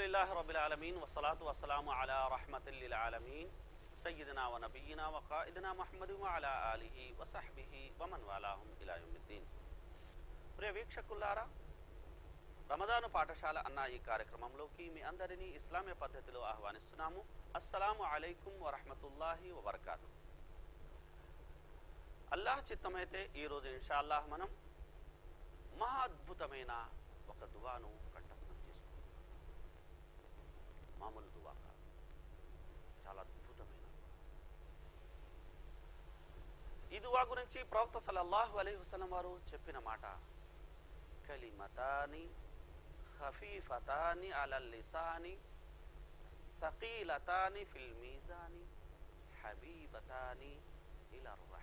అల్హమ్దులిల్లాహి రబ్బిల్ ఆలమీన్ వస్సలాతు వస్సలాము అలా రహ్మతిల్ లిల్ ఆలమీన్ సయ్యిదినా వ నబియ్యినా వ ఖాయిదినా ముహమ్మద్ వ అలా ఆలిహి వ సహ్బిహి వ మన్ వాలాహుం ఇలా యౌమిద్దీన్. ప్రియ వీక్షకులారా, రమదాను పాఠశాల అన్న ఈ కార్యక్రమంలోకి మీ అందరినీ ఇస్లామీయ పద్ధతిలో ఆహ్వానిస్తున్నాము. అస్సలాము అలైకుం వరహ్మతుల్లాహి వబర్కాతు. అల్లాహ్ చిత్తమైతే ఈరోజు ఇన్షాల్లాహ్ మనం మహా అద్భుతమైన ఒక దువాను కంఠస్థం చేసుకుంటాం. మామూలు దువా కాదు, చాలా అద్భుతమైన దువా. ఈ దువా గురించి ప్రవక్త సల్లల్లాహు అలైహి వసల్లం వారు చెప్పిన మాట, కలిమతాని ఖఫీఫతాని అలల్ లిసాని సకీలతాని ఫిల్ మీజాని హబీబతాని ఇలర్ రహమాన్.